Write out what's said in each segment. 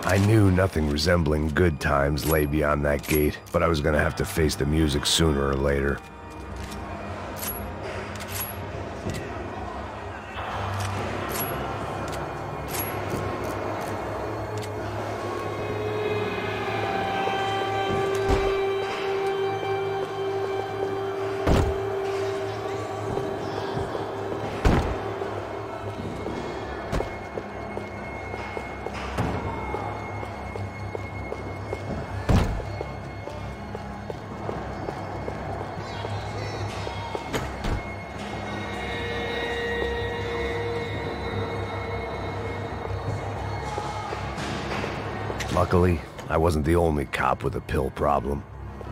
I knew nothing resembling good times lay beyond that gate, but I was gonna have to face the music sooner or later. Luckily, I wasn't the only cop with a pill problem.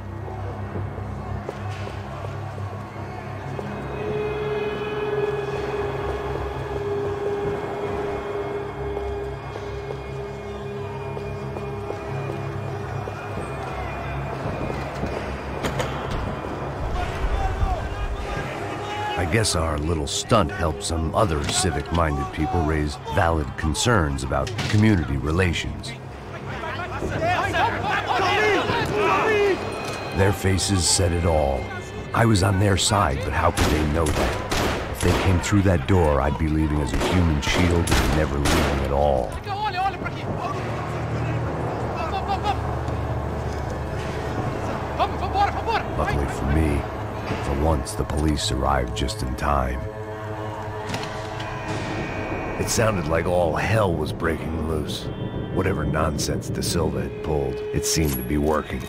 I guess our little stunt helped some other civic-minded people raise valid concerns about community relations. Their faces said it all. I was on their side, but how could they know that? If they came through that door, I'd be leaving as a human shield and never leaving at all. Luckily for me, for once the police arrived just in time. It sounded like all hell was breaking loose. Whatever nonsense Da Silva had pulled, it seemed to be working.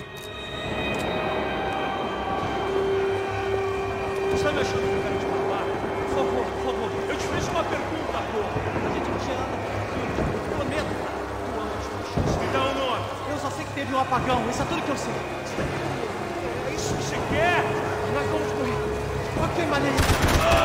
Teve um apagão, isso é tudo que eu sei. É isso que você quer? Nós vamos correr. Ok, maneirinho.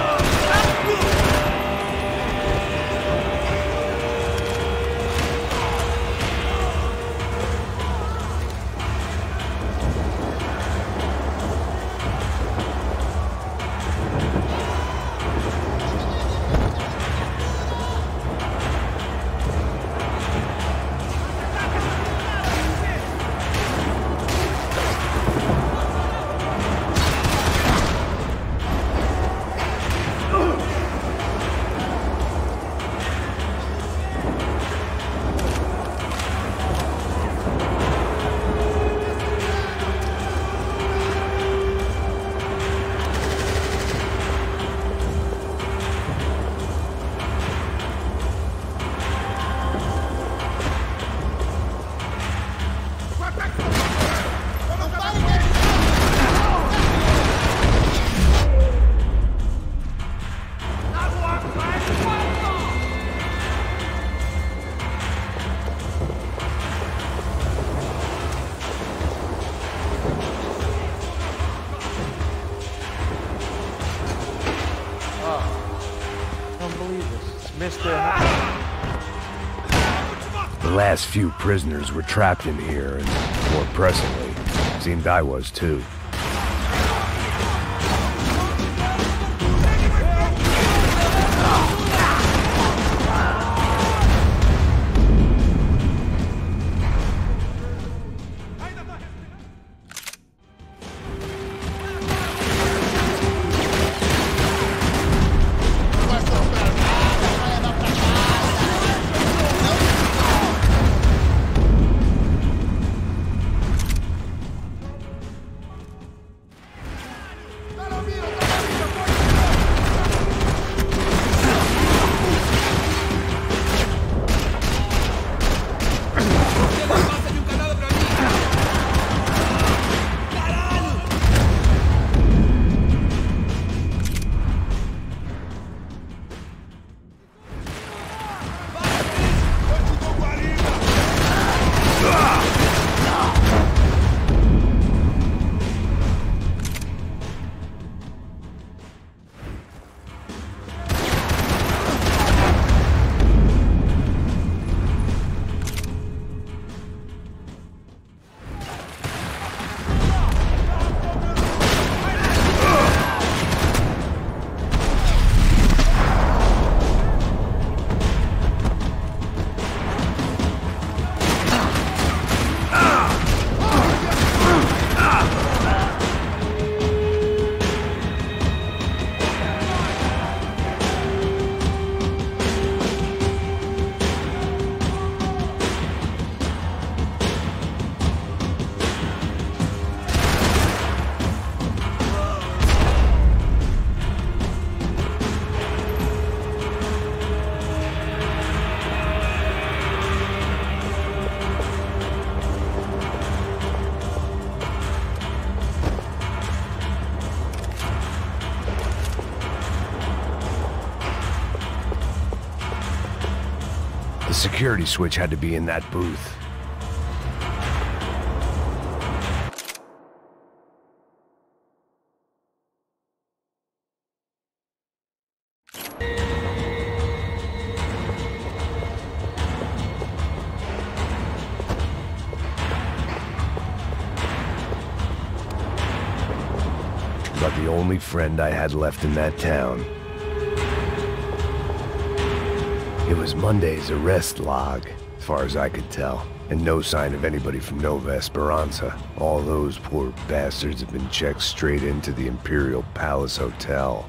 The last few prisoners were trapped in here, and more pressingly, seemed I was too. The security switch had to be in that booth. About the only friend I had left in that town. It was Monday's arrest log, as far as I could tell, and no sign of anybody from Nova Esperanza. All those poor bastards have been checked straight into the Imperial Palace Hotel.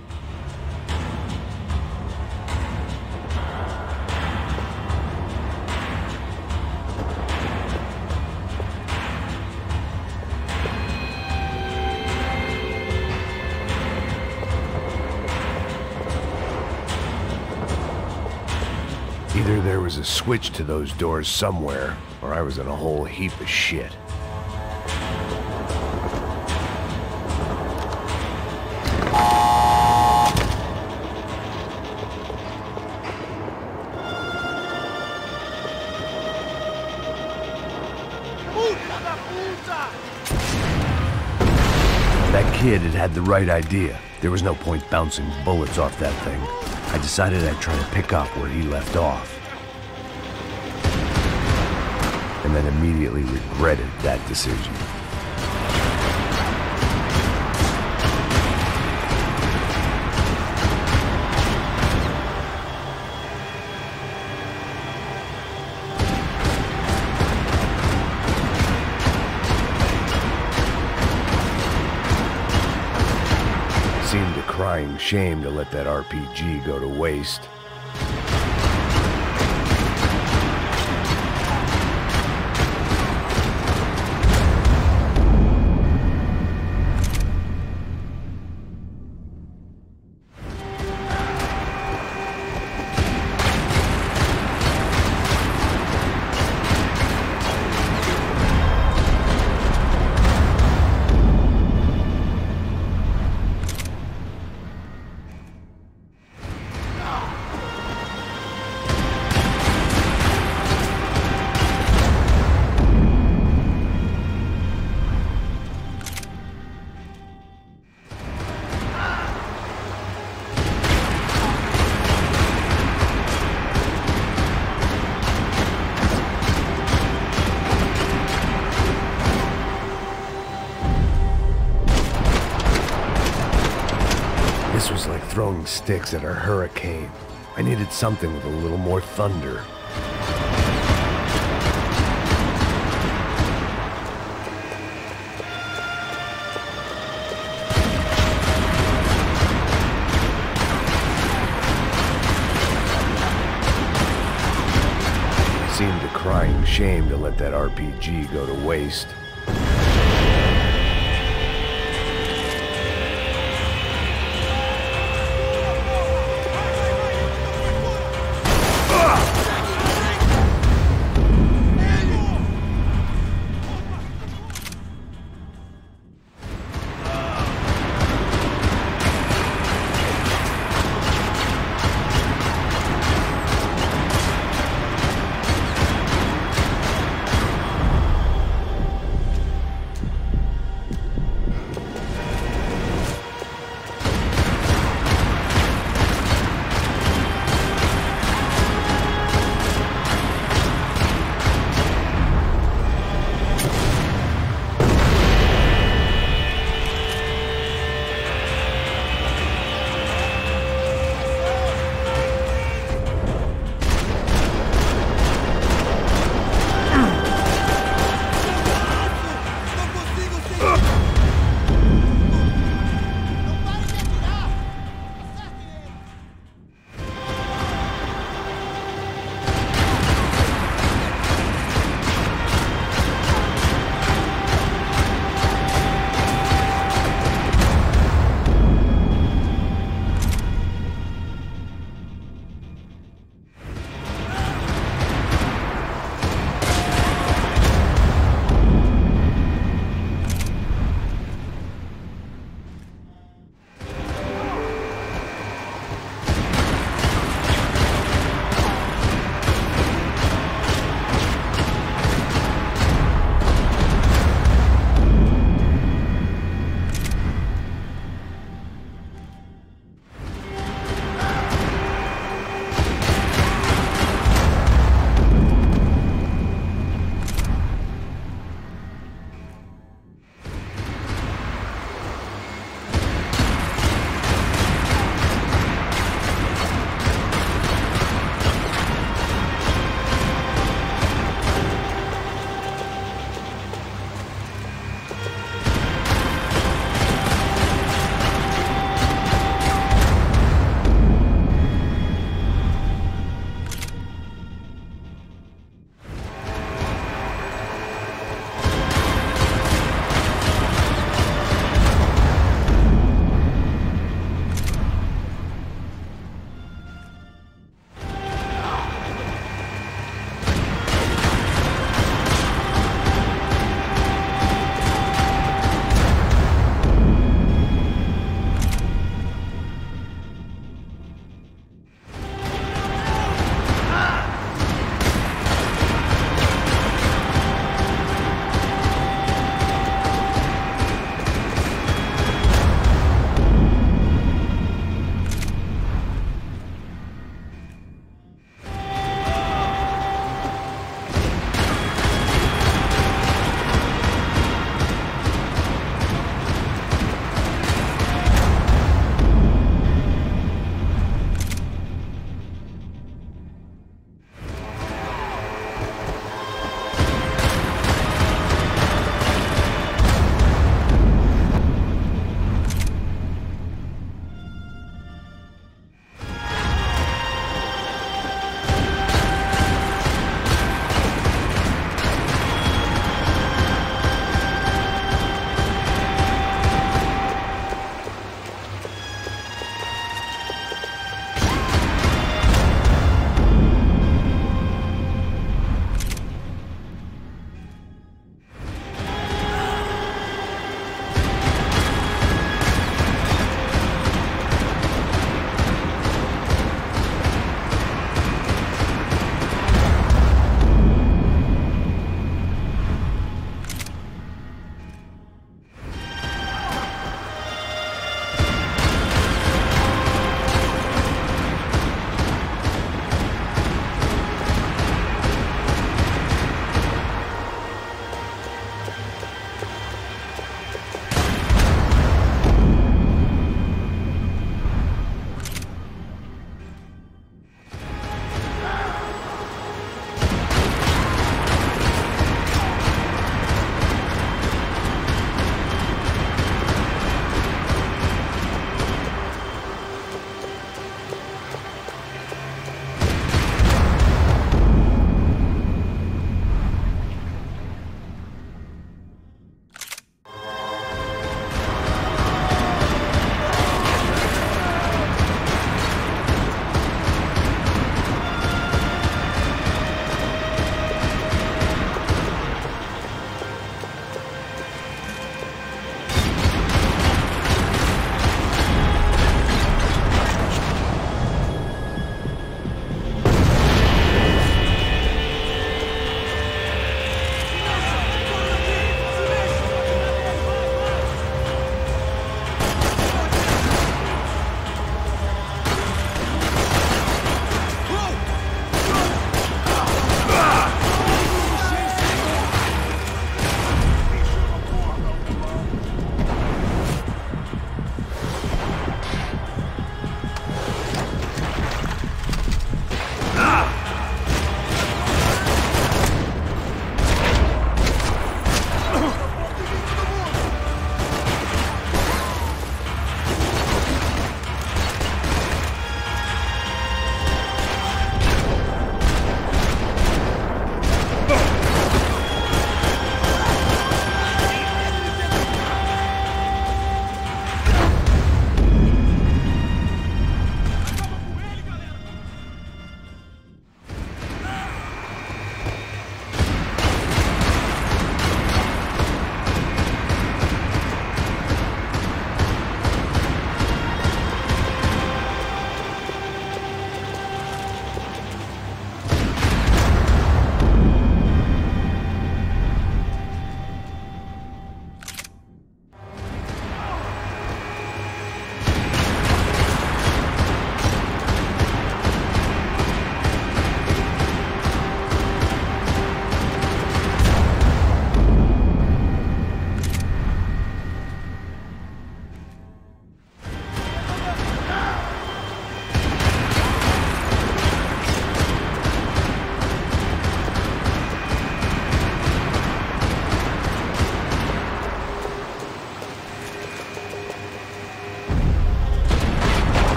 Either there was a switch to those doors somewhere, or I was in a whole heap of shit. That kid had the right idea. There was no point bouncing bullets off that thing. I decided I'd try to pick up where he left off. And then immediately regretted that decision. Seemed a crying shame to let that RPG go to waste. This was like throwing sticks at a hurricane. I needed something with a little more thunder. Seemed a crying shame to let that RPG go to waste.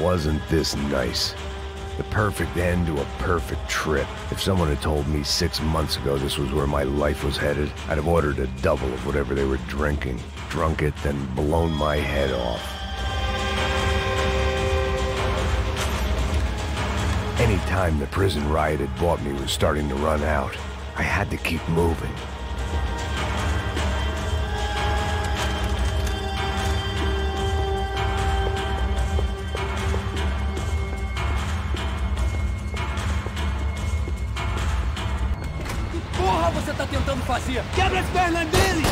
wasn't this nice. The perfect end to a perfect trip. If someone had told me 6 months ago this was where my life was headed, I'd have ordered a double of whatever they were drinking, drunk it, then blown my head off. Any time the prison riot had bought me was starting to run out. I had to keep moving. Porra, você tá tentando fazer? Quebra as pernas dele!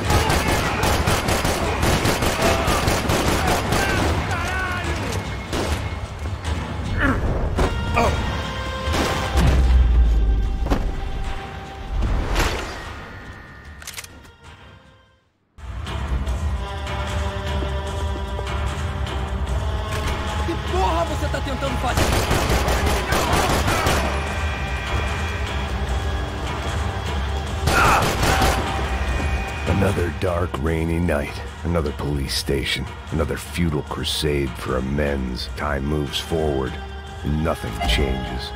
Que porra você tá tentando fazer? Another dark, rainy night. Another police station. Another futile crusade for amends. Time moves forward, and nothing changes.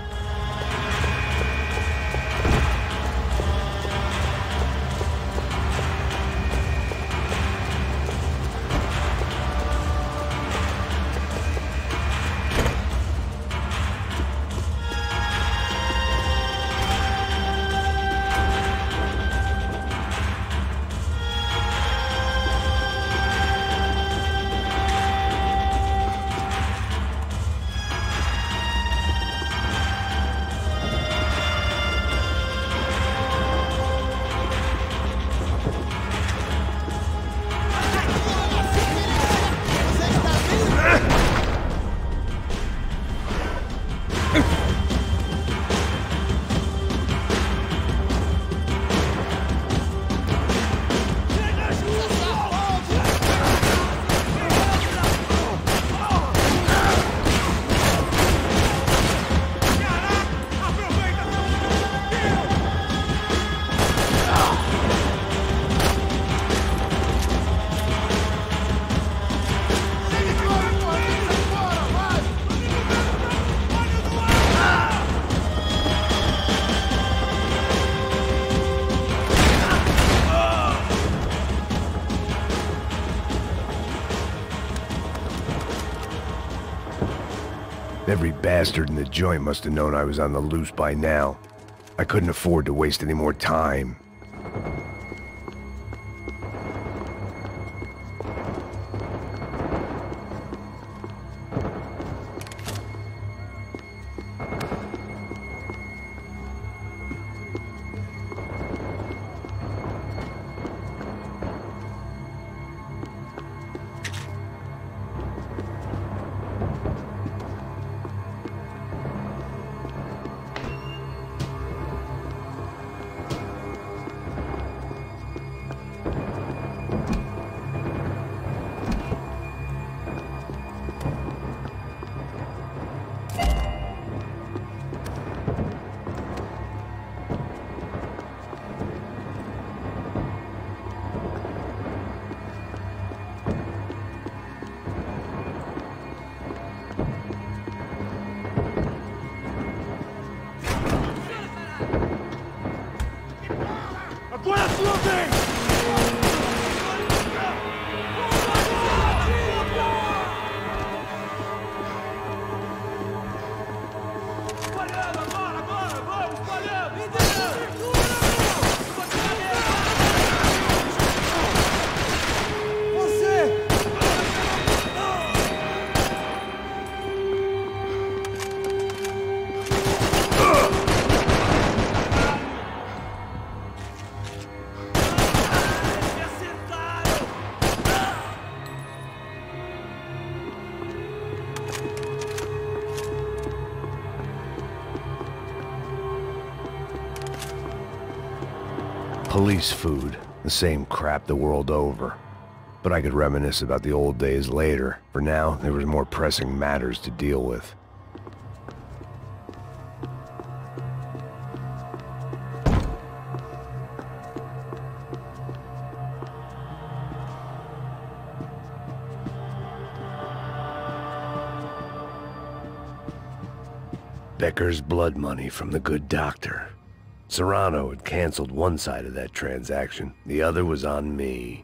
Every bastard in the joint must have known I was on the loose by now. I couldn't afford to waste any more time. Agora é a sua vez! Police food, the same crap the world over. But I could reminisce about the old days later. For now, there was more pressing matters to deal with. Becker's blood money from the good doctor. Serrano had canceled one side of that transaction. The other was on me.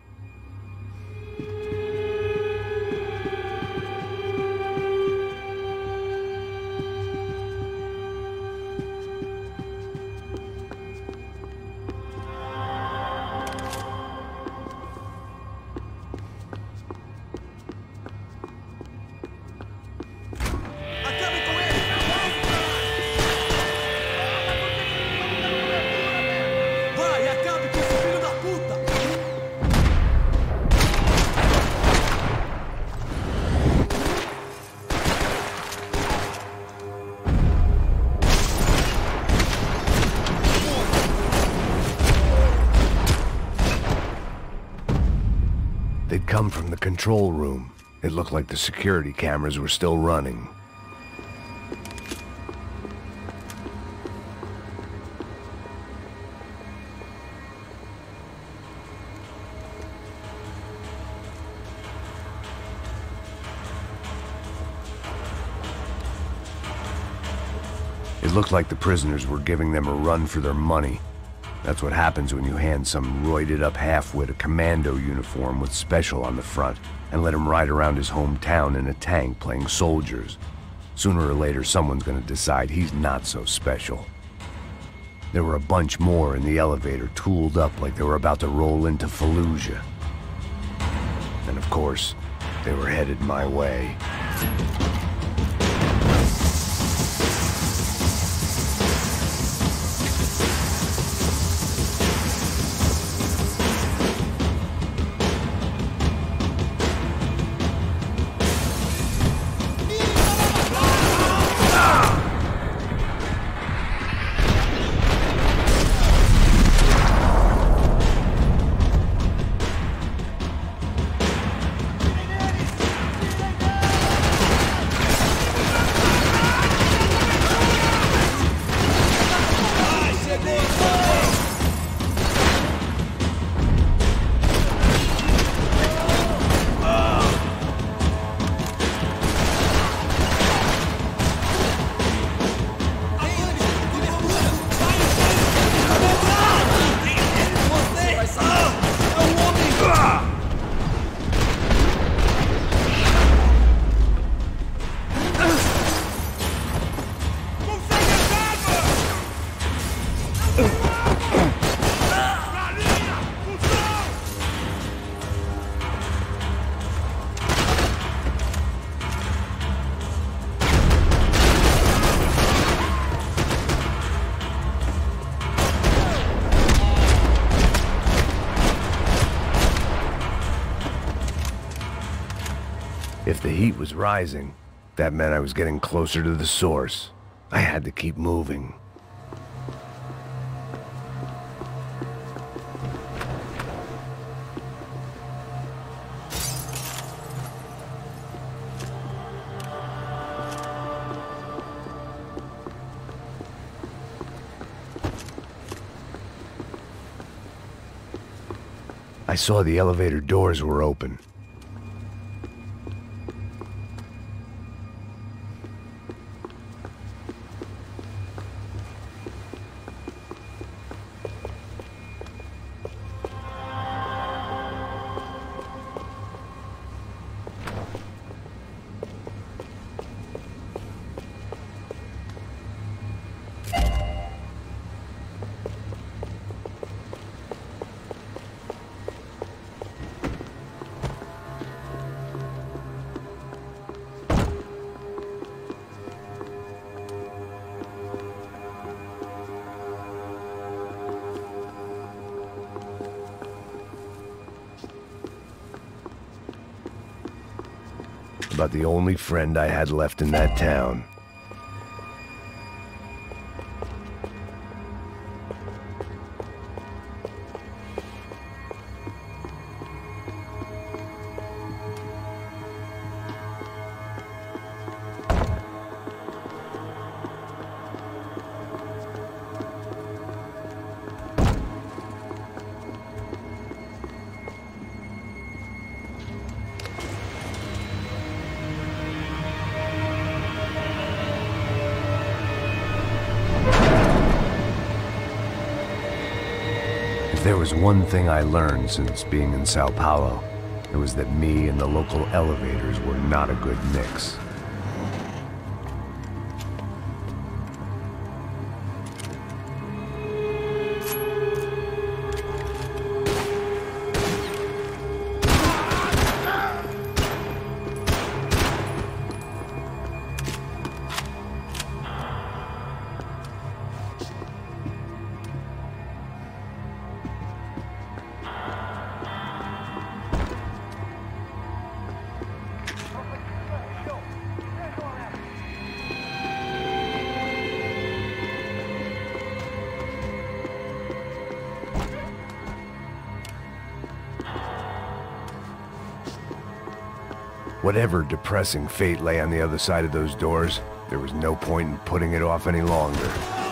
They'd come from the control room. It looked like the security cameras were still running. It looked like the prisoners were giving them a run for their money. That's what happens when you hand some roided-up half-wit a commando uniform with special on the front and let him ride around his hometown in a tank playing soldiers. Sooner or later, someone's gonna decide he's not so special. There were a bunch more in the elevator, tooled up like they were about to roll into Fallujah. And of course, they were headed my way. If the heat was rising, that meant I was getting closer to the source. I had to keep moving. I saw the elevator doors were open. About the only friend I had left in that town. If there was one thing I learned since being in Sao Paulo, it was that me and the local elevators were not a good mix. Whatever depressing fate lay on the other side of those doors, there was no point in putting it off any longer.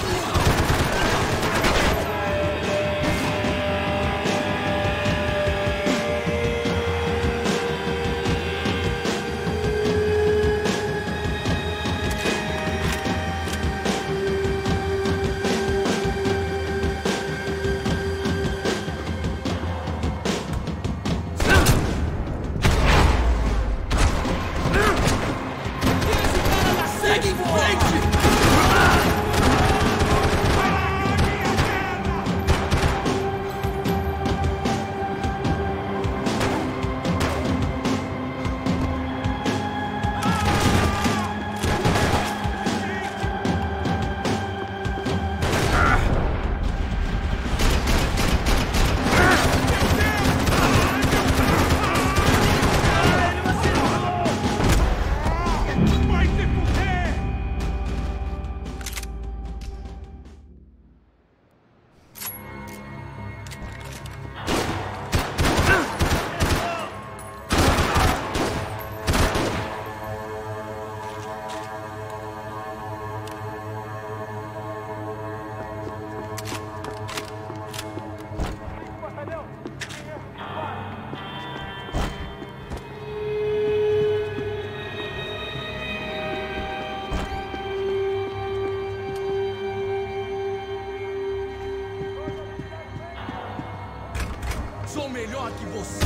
Sou melhor que você.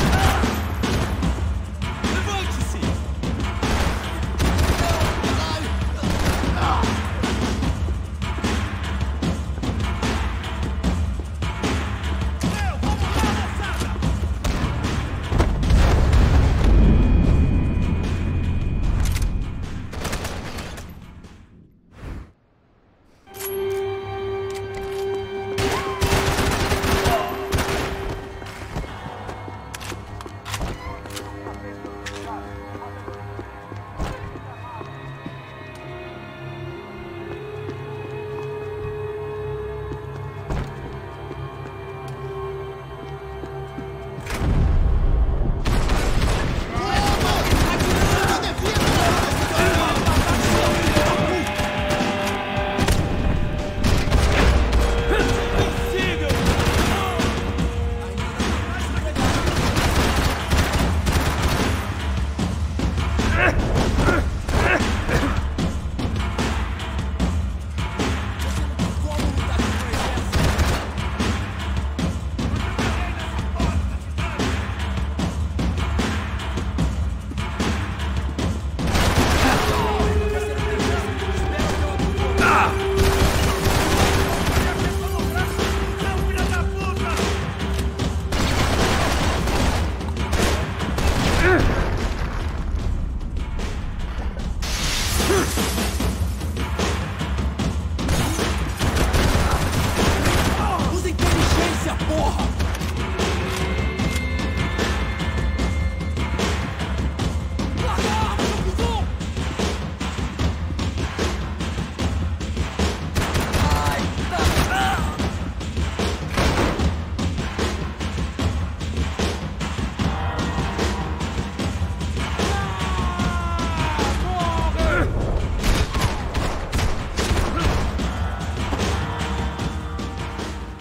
Levante-se!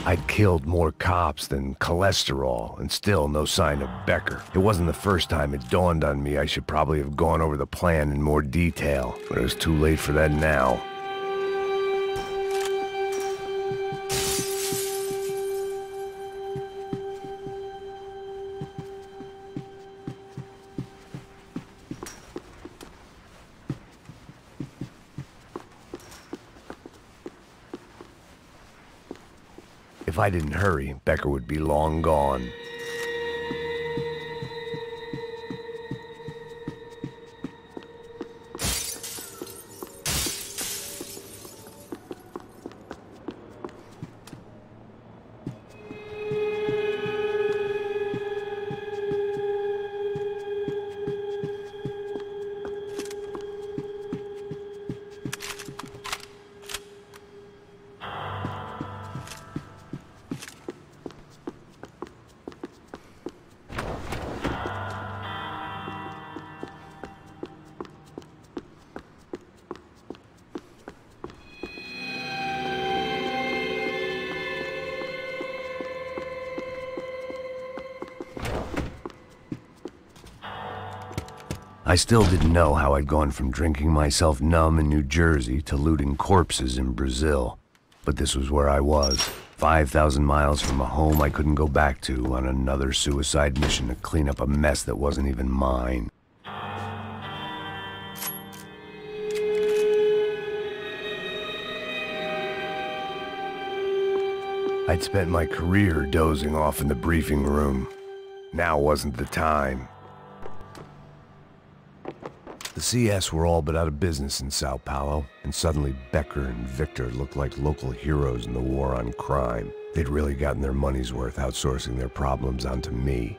I'd killed more cops than cholesterol, and still no sign of Becker. It wasn't the first time it dawned on me I should probably have gone over the plan in more detail, but it was too late for that now. If I didn't hurry, Becker would be long gone. I still didn't know how I'd gone from drinking myself numb in New Jersey to looting corpses in Brazil. But this was where I was, 5,000 miles from a home I couldn't go back to, on another suicide mission to clean up a mess that wasn't even mine. I'd spent my career dozing off in the briefing room. Now wasn't the time. The CS were all but out of business in Sao Paulo, and suddenly Becker and Victor looked like local heroes in the war on crime. They'd really gotten their money's worth outsourcing their problems onto me.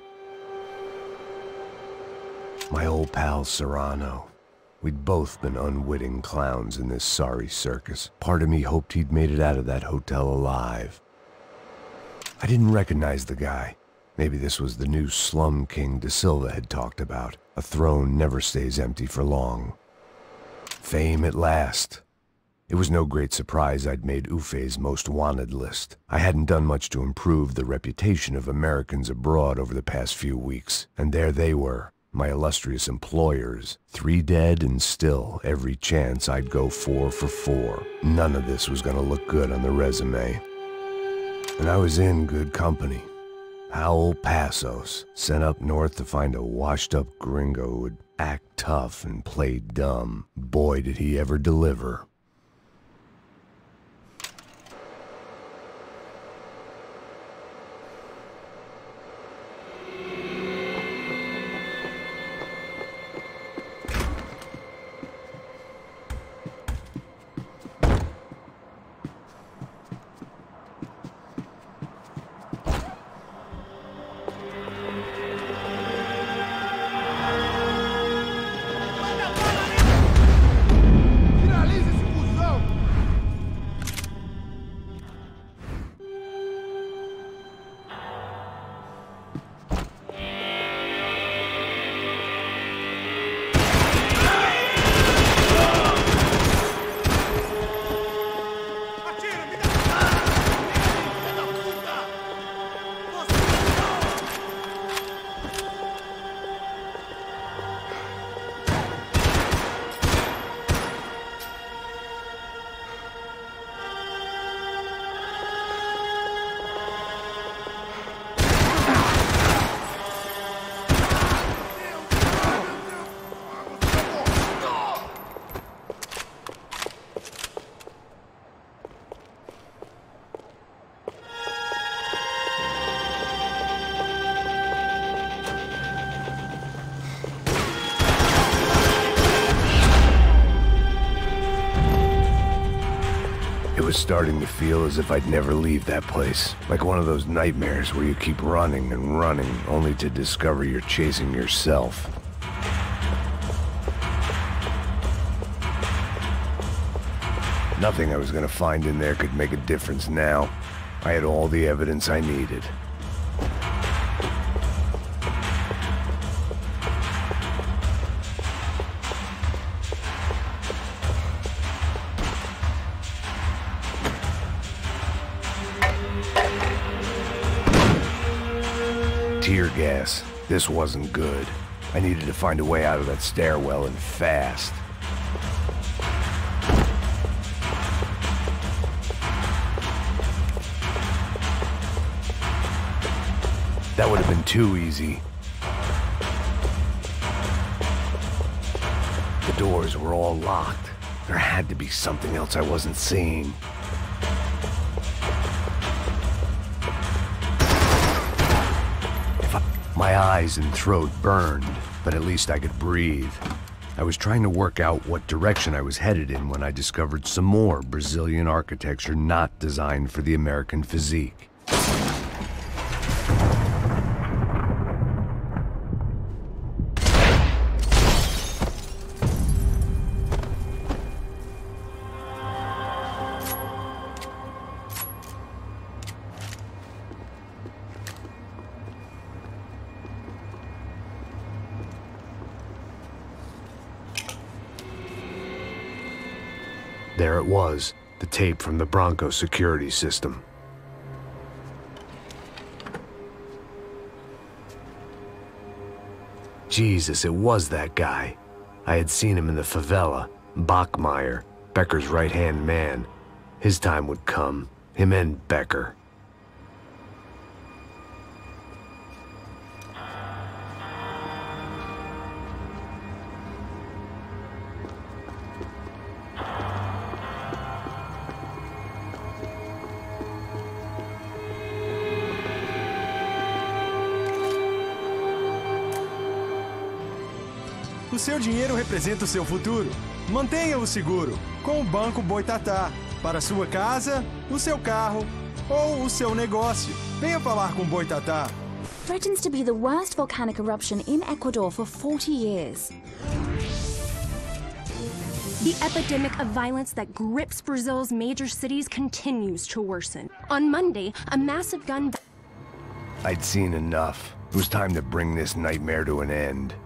My old pal Serrano. We'd both been unwitting clowns in this sorry circus. Part of me hoped he'd made it out of that hotel alive. I didn't recognize the guy. Maybe this was the new slum king Da Silva had talked about. A throne never stays empty for long. Fame at last. It was no great surprise I'd made Ufe's most wanted list. I hadn't done much to improve the reputation of Americans abroad over the past few weeks, and there they were, my illustrious employers. 3 dead, and still every chance I'd go 4 for 4. None of this was gonna look good on the resume. And I was in good company. Howell Passos, sent up north to find a washed-up gringo who would act tough and play dumb. Boy, did he ever deliver. It was starting to feel as if I'd never leave that place. Like one of those nightmares where you keep running and running, only to discover you're chasing yourself. Nothing I was gonna find in there could make a difference now. I had all the evidence I needed. tear gas. This wasn't good. I needed to find a way out of that stairwell and fast. That would have been too easy. The doors were all locked. There had to be something else I wasn't seeing. My eyes and throat burned, but at least I could breathe. I was trying to work out what direction I was headed in when I discovered some more Brazilian architecture not designed for the American physique. There it was, the tape from the Bronco security system. Jesus, it was that guy. I had seen him in the favela, Bachmeyer, Becker's right-hand man. His time would come, him and Becker. O seu dinheiro representa o seu futuro. Mantenha-o seguro com o Banco Boitatá. Para sua casa, o seu carro ou o seu negócio. Venha falar com o Boitatá. Threatens to be the worst volcanic eruption in Ecuador for 40 years. The epidemic of violence that grips Brazil's major cities continues to worsen. On Monday, a massive gun... I'd seen enough. It was time to bring this nightmare to an end.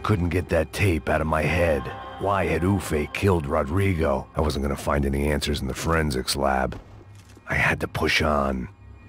couldn't get that tape out of my head. Why had Ufe killed Rodrigo? I wasn't gonna find any answers in the forensics lab. I had to push on.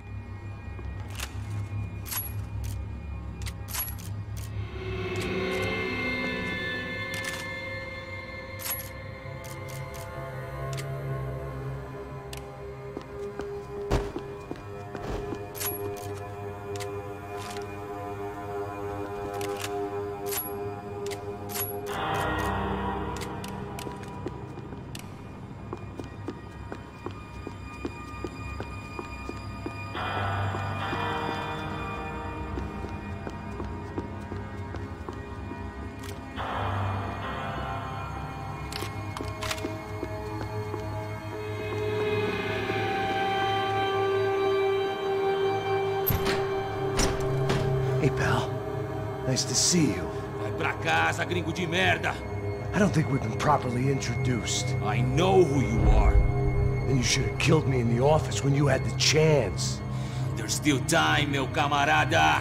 Hey, pal. Nice to see you. Vai pra casa, gringo de merda. I don't think we've been properly introduced. I know who you are. Then you should have killed me in the office when you had the chance. There's still time, meu camarada.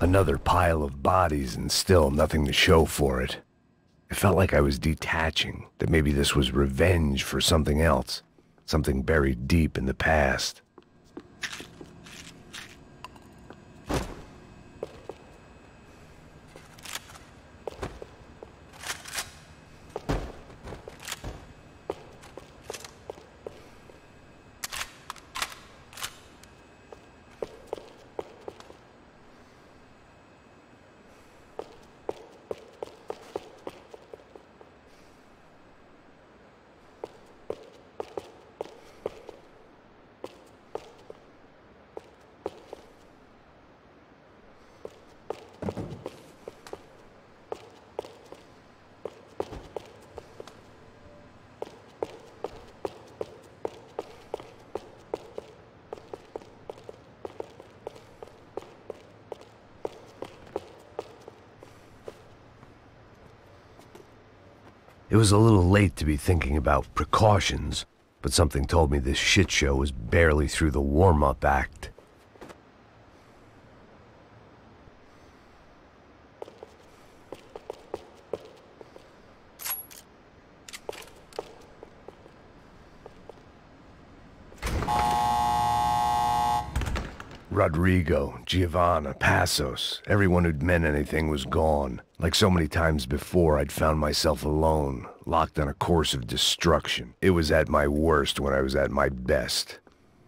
Another pile of bodies and still nothing to show for it. It felt like I was detaching, that maybe this was revenge for something else, something buried deep in the past. It was a little late to be thinking about precautions, but something told me this shit show was barely through the warm-up act. Rodrigo, Giovanna, Passos, everyone who'd meant anything was gone. Like so many times before, I'd found myself alone, locked on a course of destruction. It was at my worst when I was at my best.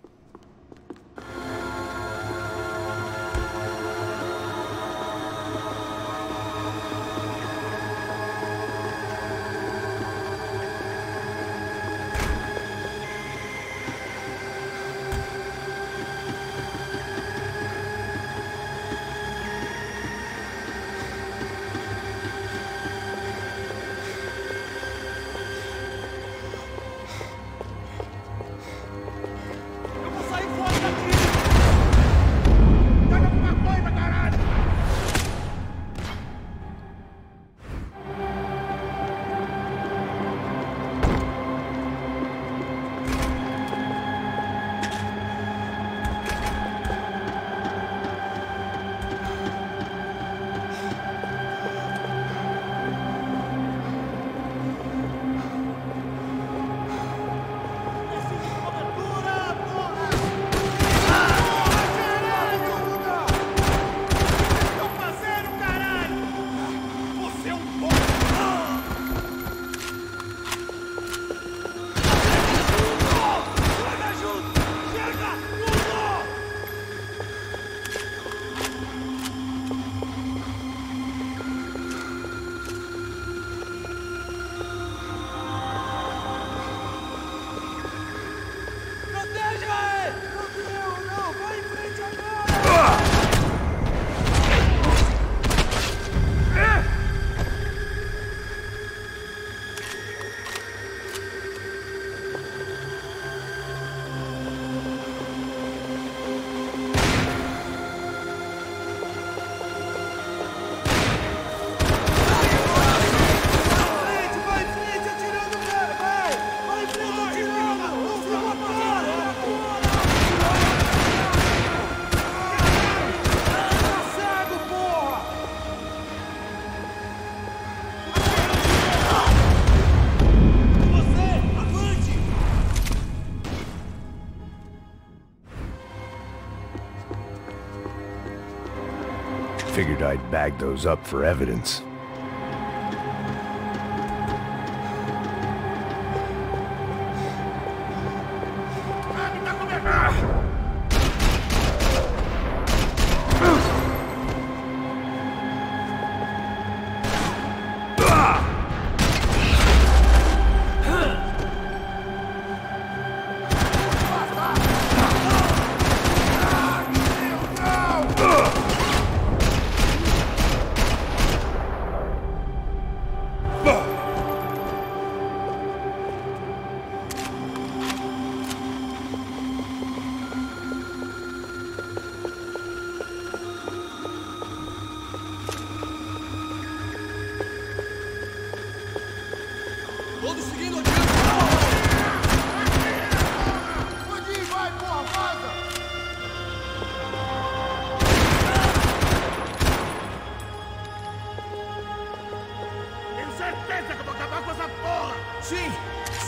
Figured I'd bag those up for evidence.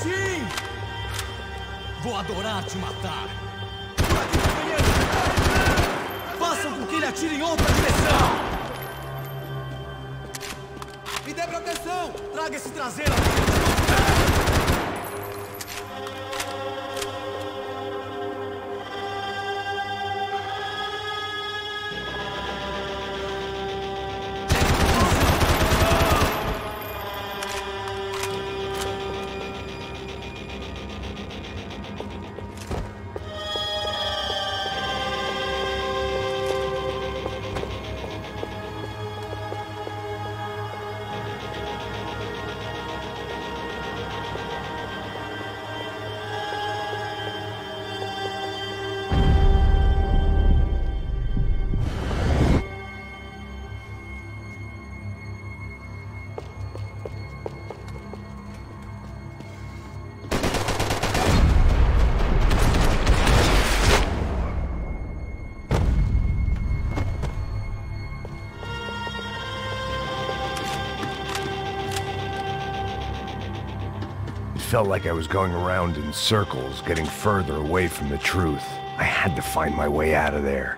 Sim! Vou adorar te matar. Façam com que ele atire em outra direção! Me dê proteção! Traga esse traseiro aqui! Felt like I was going around in circles, getting further away from the truth. I had to find my way out of there.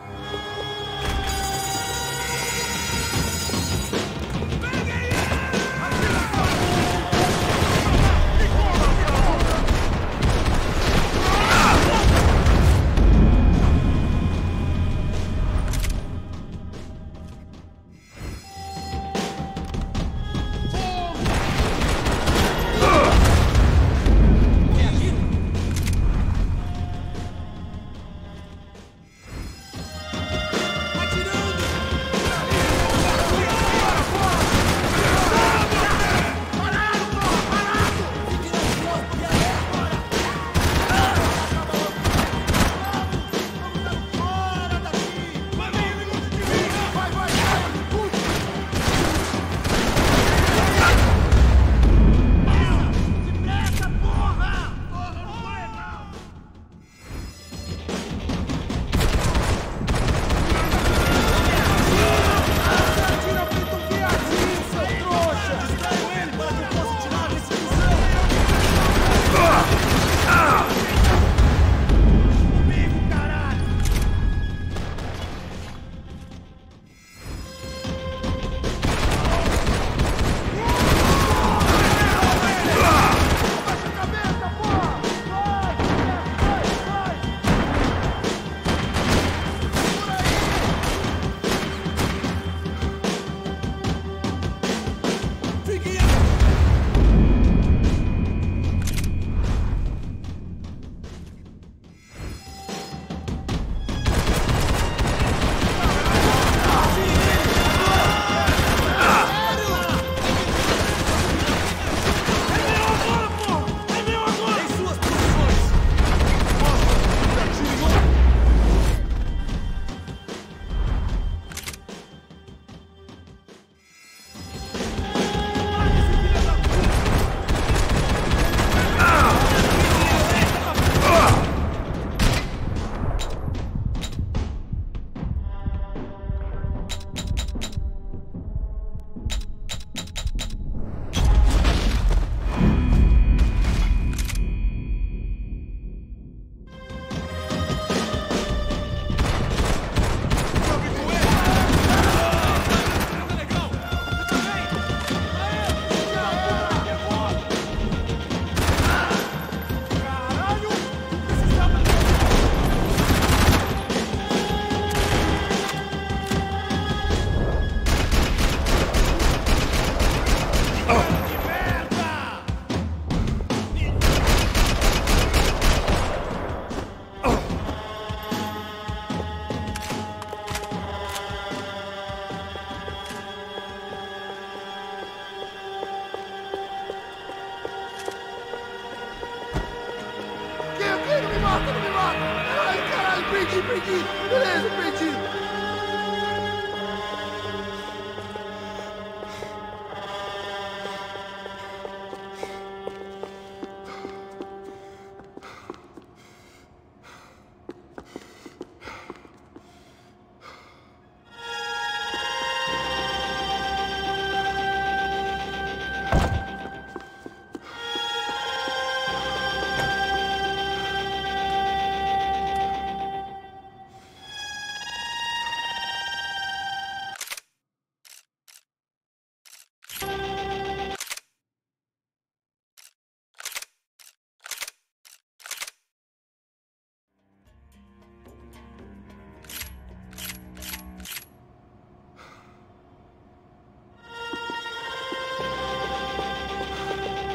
Perdi! Beleza, perdi!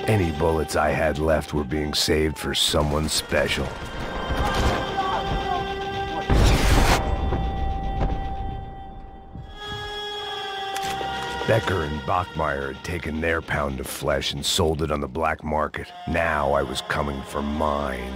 Any bullets I had left were being saved for someone special. Becker and Bachmeyer had taken their pound of flesh and sold it on the black market. Now I was coming for mine.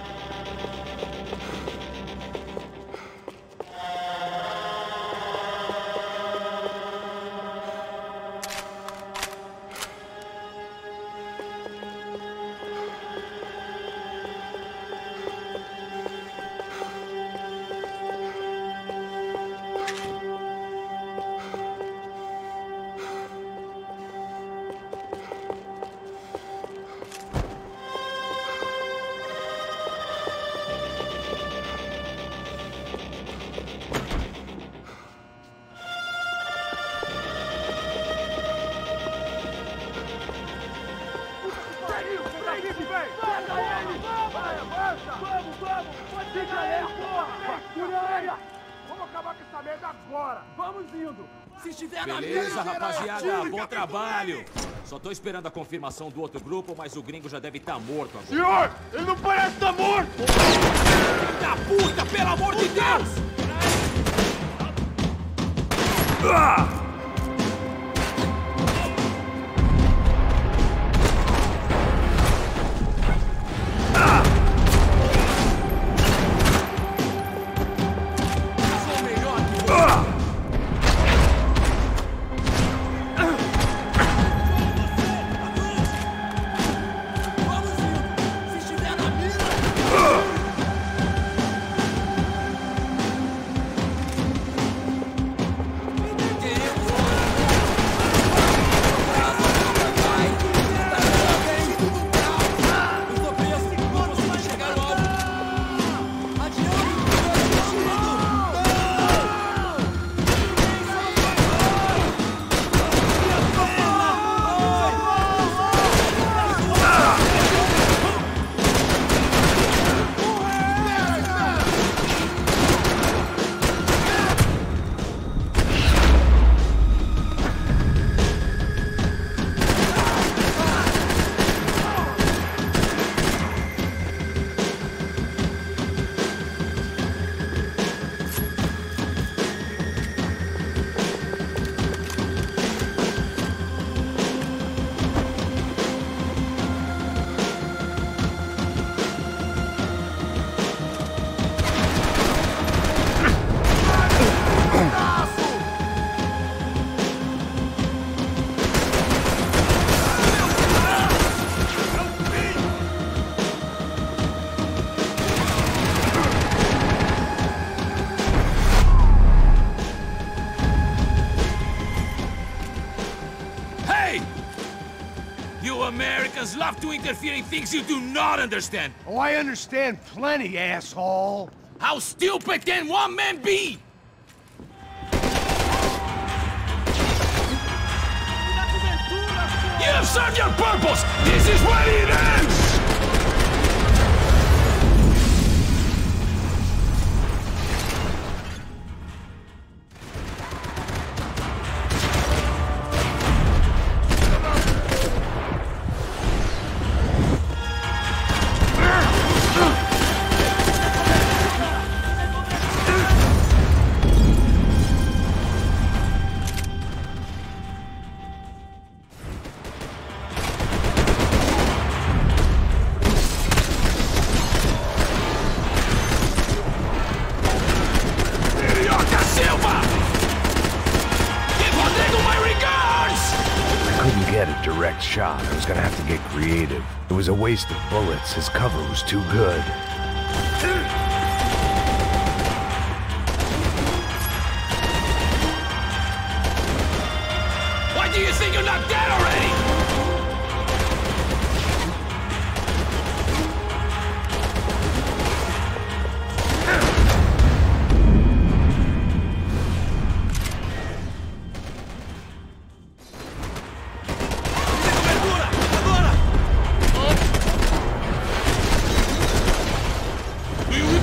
Beleza, rapaziada, bom trabalho. Só tô esperando a confirmação do outro grupo, mas o gringo já deve estar morto agora. Senhor, ele não parece estar morto! Filho da puta, pelo amor de Deus! Americans love to interfere in things you do not understand. Oh, I understand plenty, asshole. How stupid can one man be? You have served your purpose! This is where it ends! Shot. I was gonna have to get creative. It was a waste of bullets. His cover was too good. Why do you think you're not dead already? Do you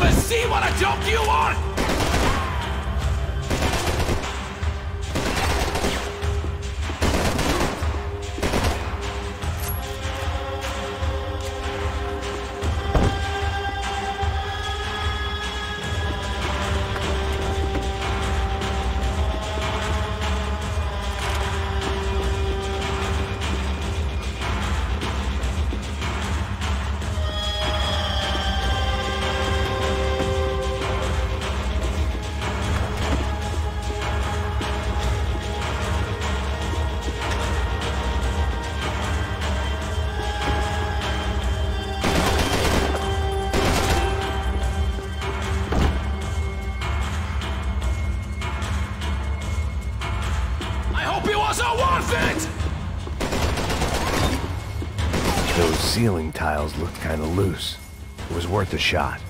ceiling tiles looked kinda loose. It was worth a shot.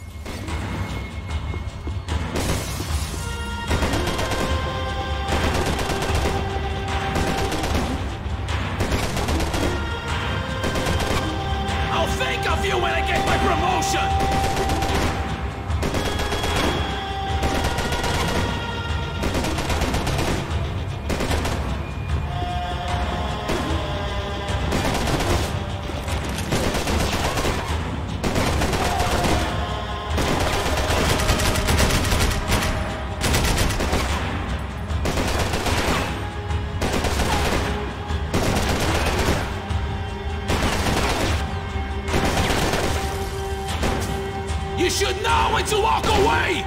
I'll think of you when I get my promotion! You should know when to walk away!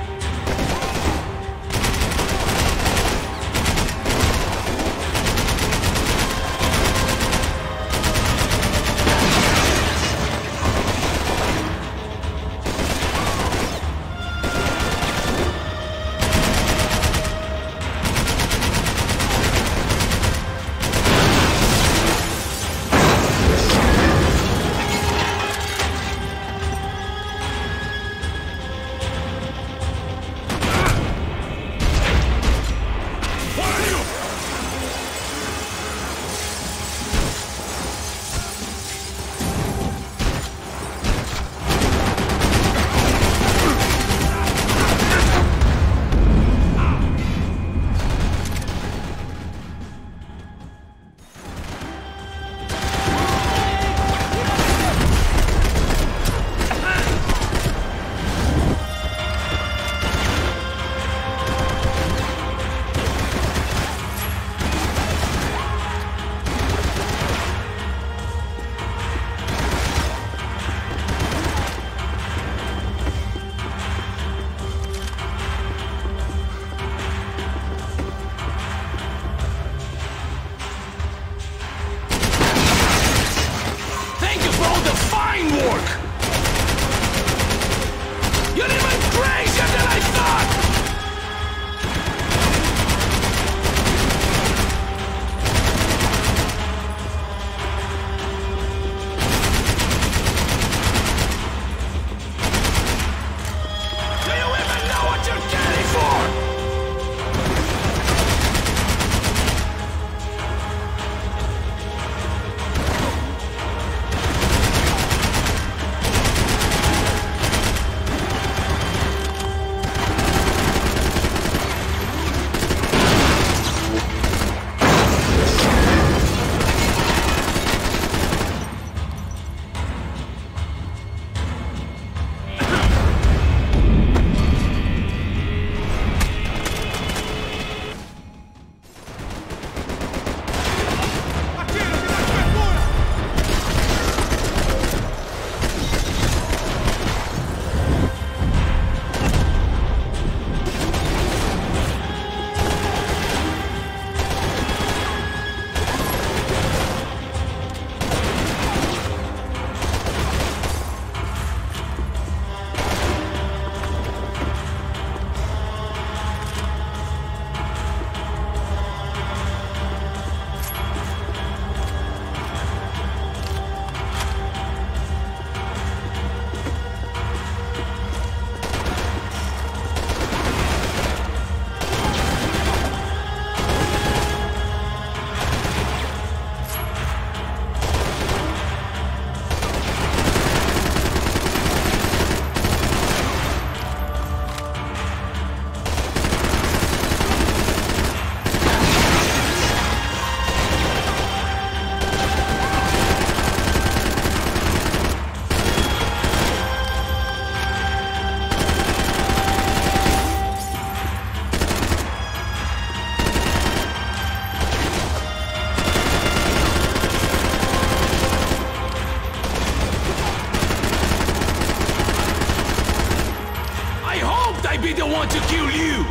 be the one to kill you!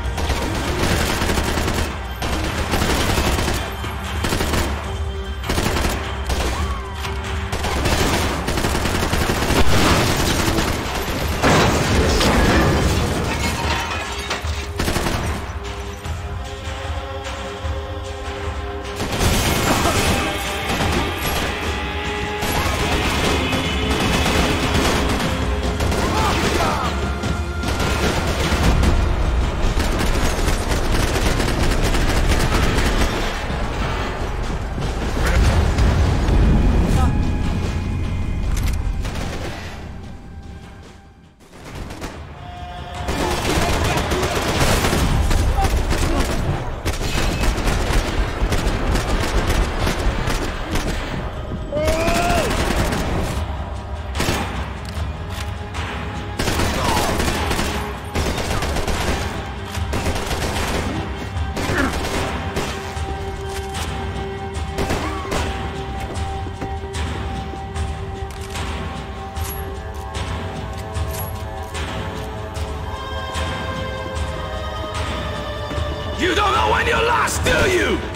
You don't know when you're lost, do you?